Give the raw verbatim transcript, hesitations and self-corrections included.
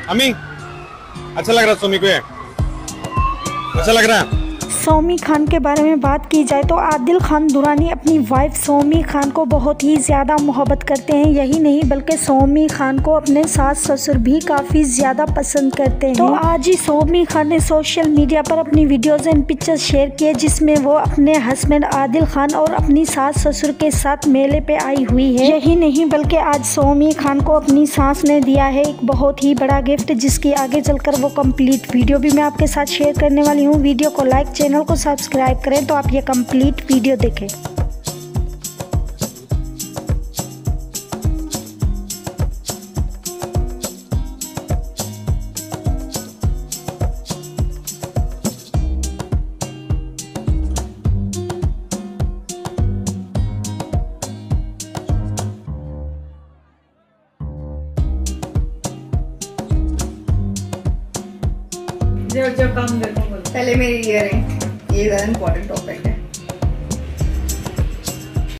अम्मी अच्छा लग रहा है सोमी को, ये अच्छा लग रहा है। सौमी खान के बारे में बात की जाए तो आदिल खान दुरानी अपनी वाइफ सौमी खान को बहुत ही ज़्यादा मोहब्बत करते हैं। यही नहीं बल्कि सौमी खान को अपने सास ससुर भी काफ़ी ज़्यादा पसंद करते हैं। तो आज ही सौमी खान ने सोशल मीडिया पर अपनी वीडियोज़ एंड पिक्चर्स शेयर किए, जिसमें वो अपने हस्बैंड आदिल खान और अपनी सास ससुर के साथ मेले पे आई हुई है। यही नहीं बल्कि आज सौमी खान को अपनी सास ने दिया है एक बहुत ही बड़ा गिफ्ट, जिसकी आगे चलकर वो कंप्लीट वीडियो भी मैं आपके साथ शेयर करने वाली हूँ। वीडियो को लाइक, चैनल को सब्सक्राइब करें तो आप ये कंप्लीट वीडियो देखें। जो जो काम देखो, पहले मेरी ईयरिंग, ये ज़्यादा इम्पोर्टेंट टॉपिक है।